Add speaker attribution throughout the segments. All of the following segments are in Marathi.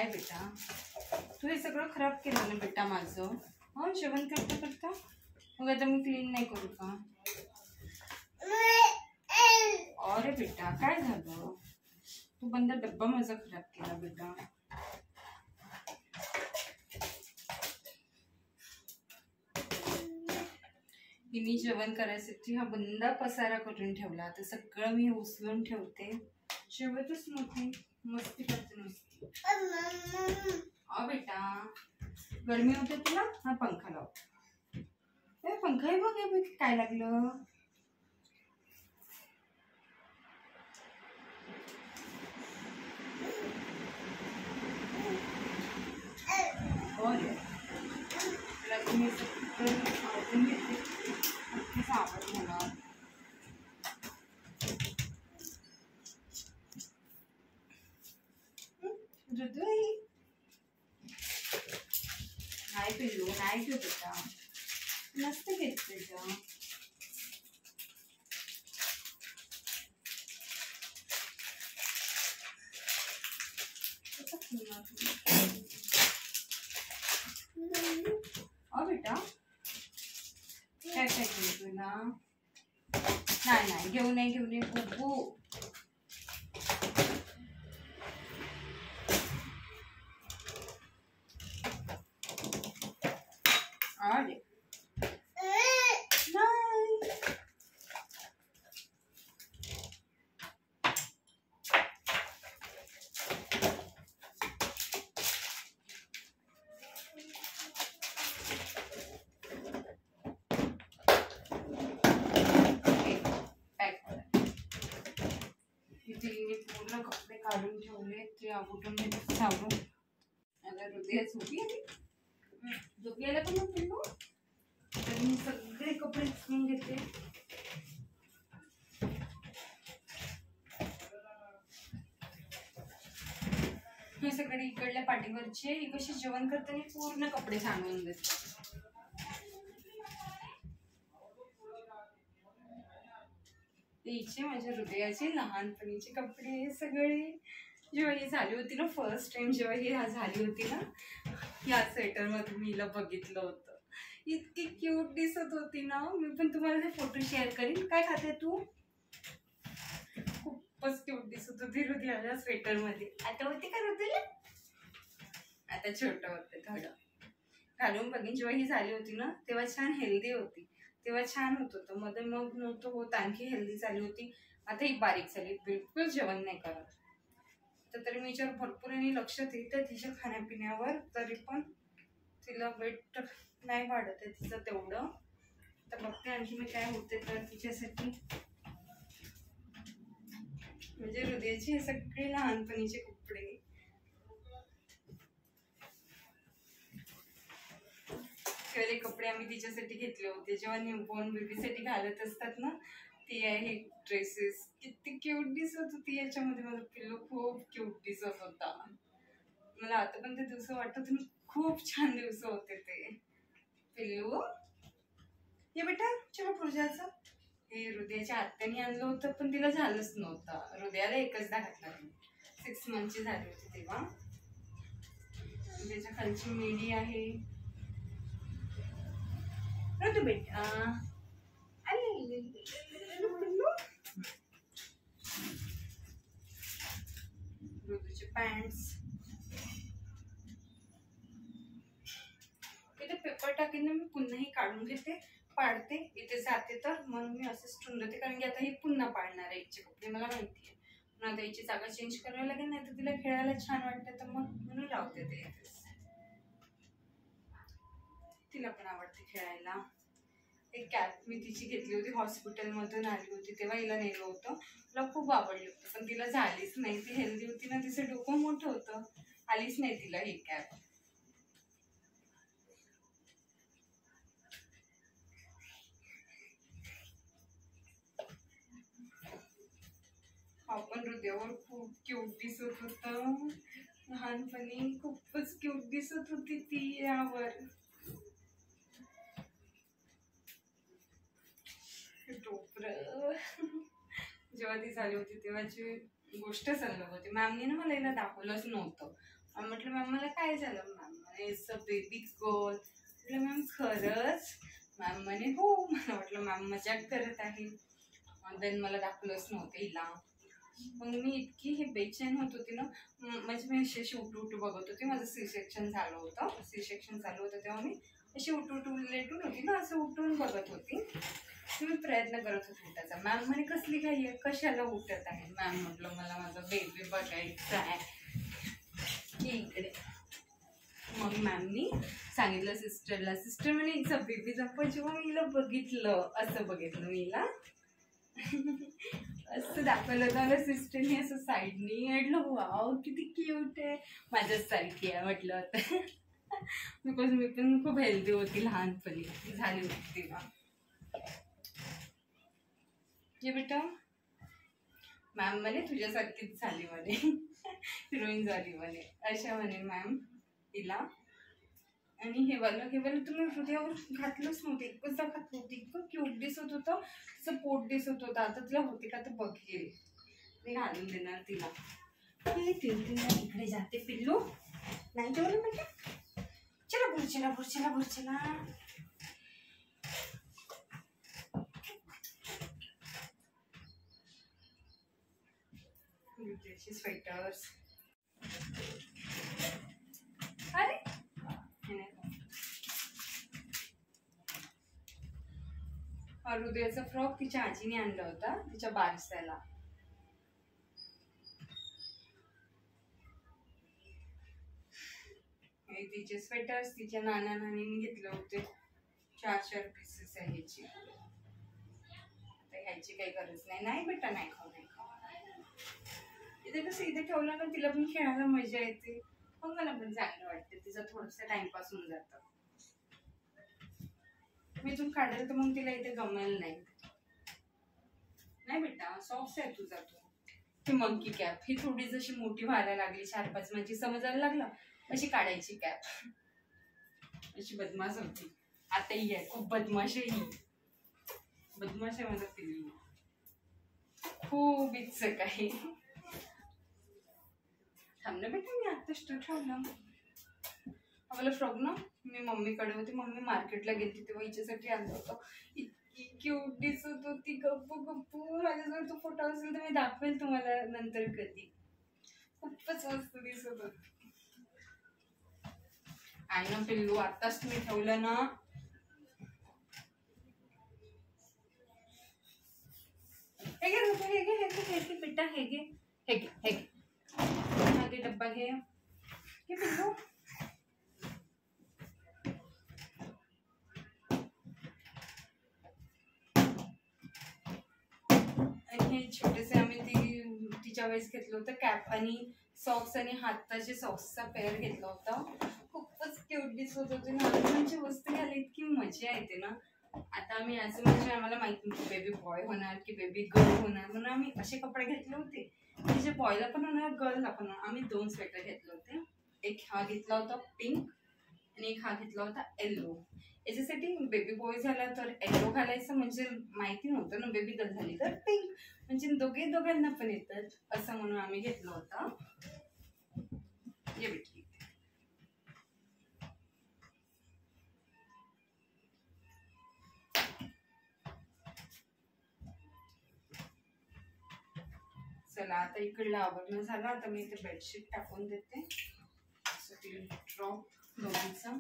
Speaker 1: काय बेटा, तू हे सगळं खराब केलं ना बेटा माझं. हो जेवण करता करता. मग आता मी क्लीन नाही करू का? अरे बेटा काय झालं, तू बंद डब्बा माझा खराब केला बेटा. मी जेवण करायसाठी हा बंदा पसारा करून ठेवला. आता सगळं मी उचलून ठेवते. जेवतच नव्हती, मस्ती करते नुसती. बेटा गरमी होते तुला, हा पंखा लाव. पंखा बघ काय लागलं. नाही पिल्लू नाही घेऊ बेटा, नसते घेत तुझं. बेटा काय काय केलं तुला. नाही घेऊ नये बुबू. अरे पूर्ण कपडे काढून ठेवले ते आवटून सावरून. आता हृदय झोपी आला पण पिल्लू. तर मी सगळे कपडे धुवून घेते. हे सगळे इकडल्या पाठीवरचे कशी जेवण करताना पूर्ण कपडे सांडून देते. हिचे माझ्या हृदयाचे लहानपणीचे कपडे सगळे. जेव्हा ही झाली होती ना फर्स्ट टाइम, जेव्हा ही झाली होती ना, या स्वेटर मध्ये मी हिला बघितलं होतं. इतकी क्यूट दिसत होती ना. मी पण तुम्हाला ते फोटो शेअर करीन. काय खाते तू. खूपच क्यूट दिसत होती हृदयाच्या स्वेटर मध्ये. आता होती का हृदयाला, आता छोटं होतं थोडं. घालून बघीन. जेव्हा ही झाली होती ना तेव्हा छान हेल्दी होती, तेव्हा छान होत होतं. मध्ये मग नव्हतं होत, आणखी हेल्दी झाली होती. आता ही बारीक झाली, बिलकुल जेवण नाही करत. तर तरी मी याच्यावर भरपूर आणि लक्ष देते तिच्या खाण्यापिण्यावर. तरी पण तिला वेट नाही वाढत आहे तिचं तेवढं. तर बघते आणखी मी काय होते तर तिच्यासाठी. म्हणजे हृदयाचे हे सगळे लहानपणीचे कपडे. खरे कपडे आम्ही तिच्यासाठी घेतले होते जेव्हा न्यूबॉर्न बेबीसाठी घालत असतात ना. ती आहे ड्रेसेस. किती क्यूट दिसत होती याच्यामध्ये. माझा पिल्लू खूप क्यूट दिसत होता. मला आता पण ते दिवस वाटत खूप छान दिवस होते ते. पिल्लू ये बेटा चला पूजाचं. हे हृदयाच्या आत्याने आणलं होतं पण तिला झालंच नव्हतं. हृदयाला एकचदा घातला. 6 मंथची झाली होती तेव्हा. त्याच्या खालची मेडी आहे. तू बेटा ऋतूचे पॅन्ट्स. इथे पेपर टाकीन ना मी पुन्हा काढून घेते, पाडते. इथे जाते तर म्हणून मी असंच ठेवून देते. कारण की आता ही पुन्हा पाडणार आहे हिचे कपडे, मला माहिती आहे. पण आता हिची जागा चेंज करावी लागेल, नाही तर तिला खेळायला छान वाटतं. तर मग म्हणून लावते ते. तिला पण आवडते खेळायला. एक कॅप मी तिची घेतली होती, हॉस्पिटलमधून आली होती तेव्हा हिला नेलं होतं. तिला खूप आवडली होती पण तिला झालीच नाही. ती हेल्दी होती ना, तिचं डोकं मोठं होतं, आलीच नाही तिला ही कॅप. आपण हृदयावर खूप क्यूट दिसत होतं लहानपणी. खूपच क्यूट दिसत होती ती यावर. जेव्हा ती झाली होती तेव्हाची गोष्ट सांगत होती. मॅमने ना मला हिला दाखवलंच नव्हतं. म्हटलं मॅम मला काय झालं? मॅम म्हणे इट्स अ बेबी गर्ल. म्हटलं मॅम खरंच? मॅम म्हणे हो. मला वाटलं मॅम मजाक करत आहे. देन मला दाखवलंच नव्हतं हिला. मग मी इतकी हे बेचैन होत होती ना, म्हणजे मी अशी उठू बघत होती. माझं सी सेक्शन झालं होतं तेव्हा मी अशी उठू लेटून होती ना, असं उठून बघत होती. मी प्रयत्न करत होते उठायचा. मॅम म्हणे कसली काही आहे, कशाला उठत आहे? मॅम म्हटलं मला माझा बेबी बघायचा आहे इकडे. मग मॅमनी सांगितलं सिस्टरला. सिस्टर म्हणे हिचा बेबी दाखवा. जेव्हा मी हिला बघितलं, असं बघितलं मी हिला असं दाखवलं होतं मला सिस्टरनी असं साईडनी. म्हटलं वाव किती क्यूट आहे, माझ्याच सारखी आहे म्हटलं होतं. बिकॉज मी पण खूप हेल्दी होती लहानपणी, झाली होती तेव्हा. ये बेटा. मॅम म्हणे तुझ्यासारखीच झाली म्हणे, हिरोईन झाली म्हणे, अशा म्हणे मॅम तिला. आणि हे वाला तुम्ही हृदयावर घातलंच नव्हतं, एकच घातलं होतं. इतकं क्यूट दिसत होतं, तिचं पोट दिसत होतं. आता तिला होते का तर बघेल, मी घालून देणार तिला. इकडे जाते पिल्लू. नाही जेवलं बेटा, चला भुरचला. स्वेटर्स. अरे हृदयाचा फ्रॉक तिच्या आजीने आणला होता तिच्या बारसाला. तिचे स्वेटर्स तिच्या नानीने घेतले होते. 4 पीसेस आहे ह्याची. ह्याची काही गरज नाही बेटा, नाही खाऊ. इथे कसं इथे ठेवलं ना, तिला पण खेळायला मजा येते, मग मला पण चांगलं वाटतं. तिचा थोडंसं टाइमपास होऊन जातं. मी इथून काढेल तर मग तिला इथे गमेल नाही बेटा. सॉफ्ट आहे तुझा तो. ही मंकी कॅप ही थोडी जशी मोठी व्हायला लागली, 4-5 महिन्याची समजायला लागलं, अशी काढायची कॅप. अशी बदमाश होती. आता ही आहे खूप बदमाश आहे. ही बदमाश आहे माझा पिल्लू, खूप इच्छुक आहे. थांब ना बेटा, मी आता ठेवलं. आम्हाला फ्रॉक ना मी मम्मीकडे होती, मम्मी मार्केटला गेली तेव्हा हिच्यासाठी आणलं होतं. इतकी क्यूट दिसत होती, गप्पू. माझ्याजवळ तो फोटो असेल तर मी दाखवेल तुम्हाला नंतर कधी. खूपच मस्त दिसत होती. आणि ना पिल्लू आताच तुम्ही ठेवलं ना, हे घे बेटा, हे घे डब्बा घे पिल्लू. आणि हे छोटेसे आम्ही तिच्या वेळेस घेतलं होतं कॅप आणि सॉक्स आणि हाताचे सॉक्सचा पेअर घेतला होता. खूपच क्यूट दिसत होते ना. म्हणजे वस्तू घ्यायला इतकी मजा येते ना. आता आम्ही असं म्हणजे आम्हाला माहिती नव्हतं बेबी बॉय होणार की बेबी गर्ल होणार, म्हणून आम्ही असे कपडे घेतले होते म्हणजे बॉयला पण होणार गर्लला पण होणार. आम्ही 2 स्वेटर घेतले होते. एक हा घेतला होता पिंक आणि एक हा घेतला होता येल्लो. याच्यासाठी बेबी बॉय झाला तर येल्लो घालायचं, म्हणजे माहिती नव्हतं ना. बेबी गर्ल झाली तर पिंक, म्हणजे दोघांना पण येतात असं म्हणून आम्ही घेतलं होतं. ये बेटी. चला आता इकडलं आवरण झालं. आता मी इथे बेडशीट टाकून देते. ड्रॉप दोघीचा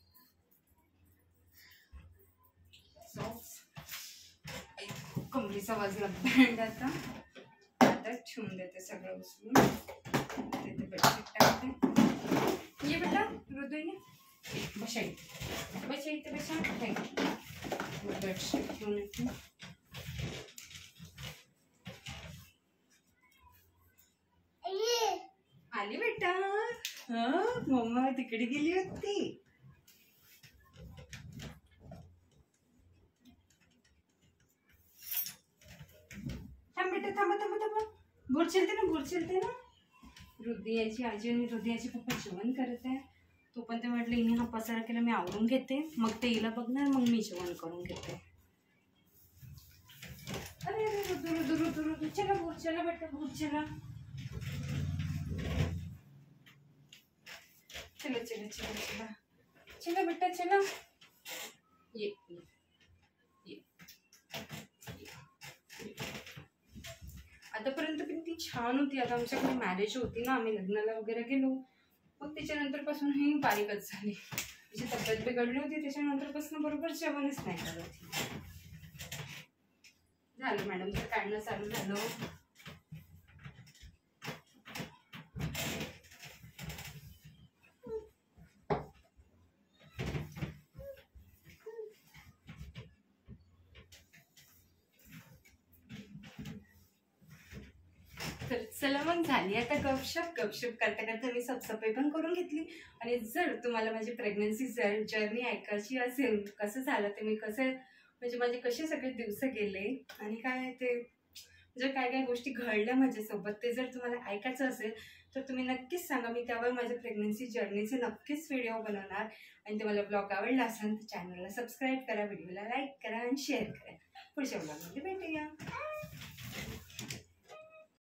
Speaker 1: सॉक्स, कमरीचा वाजला बँड. आता ठेवून देते सगळं उचलून. तिथे बेडशीट टाकते. ये बेटा हृदय, बशा इथे बेडशीट घेऊन येते. आली बेटा. मम्मा तिकडे गेली होती. थांब बेटा, थांबा. बोर चलते ना. हृदयाची आजी आणि हृदयाचे पप्पा जेवण करत आहे. तो पण ते म्हटलं हिने हा पसारा केला, मी आवरून घेते, मग ते हिला बघणार, मग मी जेवण करून घेते. अरे रुदू चला बोर चला बेटा, बोर चला. चला चला चला चला चला बेटा चला. ये आतापर्यंत पण ती छान होती. आता आमच्याकडे मॅरेज होती ना, आम्ही लग्नाला वगैरे गेलो, मग त्याच्यानंतर पासून ही बारीकच झाली. तिची तब्येत बिघडली होती, त्याच्यानंतर पासून बरोबर जेवणच नाही करत. झालं मॅडमचं काढणं चालू झालं. तर चला मग झाली आता गपशप. गपशप करता करता मी साफसफाई पण करून घेतली. आणि जर तुम्हाला माझी प्रेग्नन्सी जर्नी ऐकायची असेल, कसं झालं ते, मी कसं म्हणजे माझे कसे सगळे दिवस गेले आणि काय ते म्हणजे काय काय गोष्टी घडल्या माझ्यासोबत, ते जर तुम्हाला ऐकायचं असेल तर तुम्ही नक्कीच सांगा. मी त्यावर माझ्या प्रेग्नन्सी जर्नीचे नक्कीच व्हिडिओ बनवणार. आणि तुम्हाला ब्लॉग आवडला असेल तर चॅनलला सबस्क्राईब करा, व्हिडिओला लाईक करा आणि शेअर करा. पुढच्या ब्लॉगमध्ये भेटूया.